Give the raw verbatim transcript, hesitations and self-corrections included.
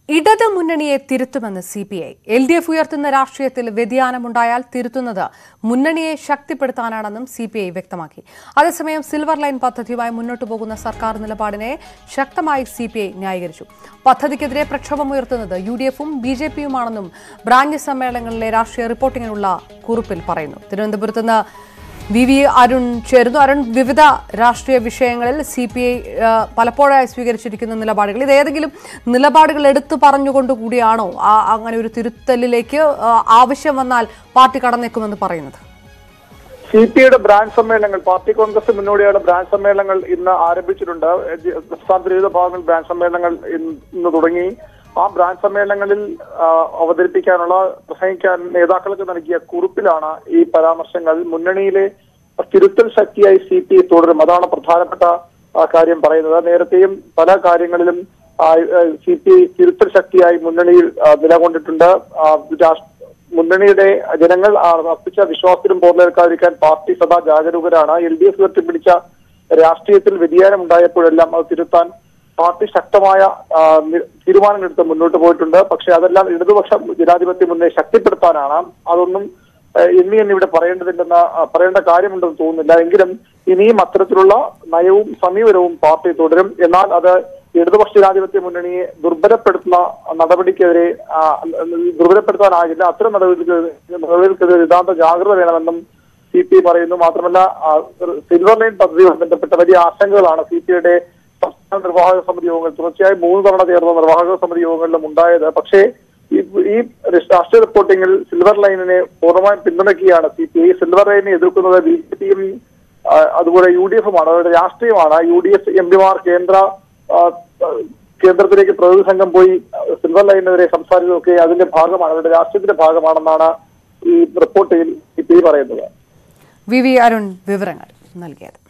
ഇടത് മുന്നണിയെ തിരുത്തുമെന്ന് C P I. L D F ഉയർത്തുന്ന രാഷ്ട്രീയത്തിൽ വ്യതിയാനമുണ്ടായാൽ തിരുത്തുന്നത് മുന്നണിയെ ശക്തിപ്പെടുത്താനാണെന്നും സി പി ഐ വ്യക്തമാക്കി. അതേസമയം സിൽവർ ലൈൻ പദ്ധതിയുമായി മുന്നോട്ടു പോകുന്ന സർക്കാർ നിലപാടിനെ ശക്തമായി സി പി ഐ ന്യായീകരിച്ചു. പദ്ധതിക്കെതിരെ പ്രക്ഷോഭമുയർത്തുന്നത് യു ഡി എഫും ബി ജെ പിയുമാണെന്നും ബ്രാഞ്ച് സമ്മേളനങ്ങളിലെ രാഷ്ട്രീയ റിപ്പോർട്ടിങ്ങിനുള്ള കുറിപ്പിൽ പറയുന്നു. തിരുവനന്തപുരത്ത് നിന്ന് വി വി അരുൺ ചേരുന്നു. അരുൺ, വിവിധ രാഷ്ട്രീയ വിഷയങ്ങളിൽ സി പി ഐ പലപ്പോഴായി സ്വീകരിച്ചിരിക്കുന്ന നിലപാടുകൾ, ഇത് ഏതെങ്കിലും നിലപാടുകൾ എടുത്തു പറഞ്ഞുകൊണ്ടുകൂടിയാണോ അങ്ങനെ ഒരു തിരുത്തലിലേക്ക് ആവശ്യം വന്നാൽ പാർട്ടി കടന്നേക്കുമെന്ന് പറയുന്നത്? സി പി ഐയുടെ ബ്രാഞ്ച് സമ്മേളനങ്ങൾ, പാർട്ടി കോൺഗ്രസ് മുന്നോടിയുള്ള ബ്രാഞ്ച് സമ്മേളനങ്ങൾ ഇന്ന് ആരംഭിച്ചിട്ടുണ്ട്. സംസ്ഥാനത്തെ വിവിധ ഭാഗങ്ങളിൽ ബ്രാഞ്ച് സമ്മേളനങ്ങൾ ഇന്ന് തുടങ്ങി. ആ ബ്രാഞ്ച് സമ്മേളനങ്ങളിൽ അവതരിപ്പിക്കാനുള്ള പ്രസംഗിക്കാൻ നേതാക്കൾക്ക് നൽകിയ കുറിപ്പിലാണ് ഈ പരാമർശങ്ങൾ. മുന്നണിയിലെ തിരുത്തൽ ശക്തിയായി സി പി ഐ തുടരും, അതാണ് പ്രധാനപ്പെട്ട കാര്യം പറയുന്നത്. നേരത്തെയും പല കാര്യങ്ങളിലും സി പി ഐ തിരുത്തൽ ശക്തിയായി മുന്നണിയിൽ നിലകൊണ്ടിട്ടുണ്ട്. മുന്നണിയുടെ ജനങ്ങൾ അർപ്പിച്ച വിശ്വാസത്തിലും പോർലേൽക്കാതിരിക്കാൻ പാർട്ടി സദാ ജാഗരൂകരാണ്. എൽ ഡി എഫ് ഉയർത്തിപ്പിടിച്ച രാഷ്ട്രീയത്തിൽ വ്യതിയാനം ഉണ്ടായപ്പോഴെല്ലാം അത് തിരുത്താൻ പാർട്ടി ശക്തമായ തീരുമാനങ്ങളെടുത്ത് മുന്നോട്ട് പോയിട്ടുണ്ട്. പക്ഷെ അതെല്ലാം ഇടതുപക്ഷ ജനാധിപത്യ മുന്നേ ശക്തിപ്പെടുത്താനാണ്. അതൊന്നും ഇനി ഇനി ഇവിടെ പറയേണ്ടതില്ലെന്ന് പറയേണ്ട കാര്യമുണ്ടെന്ന് തോന്നുന്നില്ല. എങ്കിലും ഇനിയും അത്തരത്തിലുള്ള നയവും സമീപനവും പാർട്ടി തുടരും. എന്നാൽ അത് ഇടതുപക്ഷ ജനാധിപത്യ മുന്നണിയെ ദുർബലപ്പെടുത്തുന്ന നടപടിക്കെതിരെ ദുർബലപ്പെടുത്താനാകില്ല. അത്തരം നടപടികൾക്കെതിരെ നിതാന്ത ജാഗ്രത വേണമെന്നും സി പി ഐ പറയുന്നു. മാത്രമല്ല, സിൽവർ ലൈൻ പദ്ധതിയുമായി ബന്ധപ്പെട്ട വലിയ ആശങ്കകളാണ് സി പി ഐയുടെ സംസ്ഥാന നിർവാഹക സമിതി യോഗങ്ങൾ തുടർച്ചയായി മൂന്ന് തവണ ചേർന്ന നിർവാഹക സമിതി യോഗങ്ങളിലും ഉണ്ടായത്. പക്ഷേ ഈ രാഷ്ട്രീയ റിപ്പോർട്ടിംഗിൽ സിൽവർ ലൈനിനെ പൂർണ്ണമായും പിന്തുണയ്ക്കുകയാണ് സി പി ഐ. സിൽവർ ലൈനെ എതിർക്കുന്നത് ബി ജെ പിയും അതുപോലെ യു ഡി എഫുമാണ്. അവരുടെ രാഷ്ട്രീയമാണ്. യു ഡി എഫ് എം പിമാർ കേന്ദ്ര കേന്ദ്രത്തിലേക്ക് പ്രതിനിധി സംഘം പോയി സിൽവർ ലൈനെതിരെ സംസാരിച്ചതൊക്കെ അതിന്റെ ഭാഗമാണ്, അവരുടെ രാഷ്ട്രീയത്തിന്റെ ഭാഗമാണെന്നാണ് ഈ റിപ്പോർട്ടിൽ സി പി ഐ പറയുന്നത്. വി വി അരുൺ വിവരങ്ങൾ നൽകിയത്.